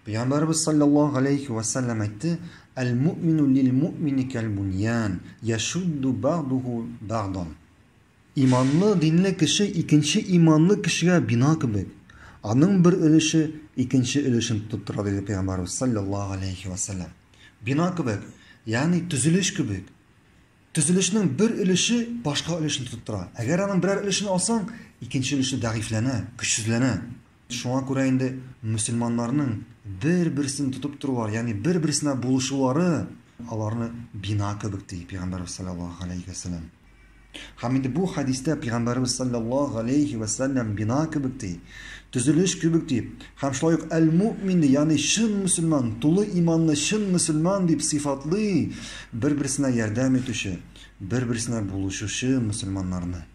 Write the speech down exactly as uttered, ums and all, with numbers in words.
Peygamberimiz sallallahu aleyhi ve sellem aytdı: "El-mu'minu lil-mu'mini kel-bunyan, yashuddu ba'duhu ba'dan." İmanlı, dinli kişi ikinci imanlı kişiye bina kibek. Anın bir ölüşü ikinci ölüşün tutturur dedi Peygamberimiz sallallahu aleyhi ve sellem. Bina kibek, yani tüzülüş kibek. Tüzülüşünün bir ölüşü başka ölüşünü tutturur. Eğer anın birer ölüşünü alsan, ikinci ölüşü dağiflene, güçsüzlene. Şuna göre indi Müslümanlarının bir birisini tutup dururlar, yani bir birisine buluşuları, alarını bina kibek deyip Peygamberimiz sallallahu aleyhi ve sellem. Hamid bu hadiste Peygamberimiz sallallahu aleyhi ve sellem bina kibikti, tüzülüş kibikti. Ham şolayık el-mu'min, yani şın Müslüman, tulu imanlı şın Müslüman deyip sıfatlı bir birisine yardım etişi, bir birisine buluşuşu Müslümanlarını.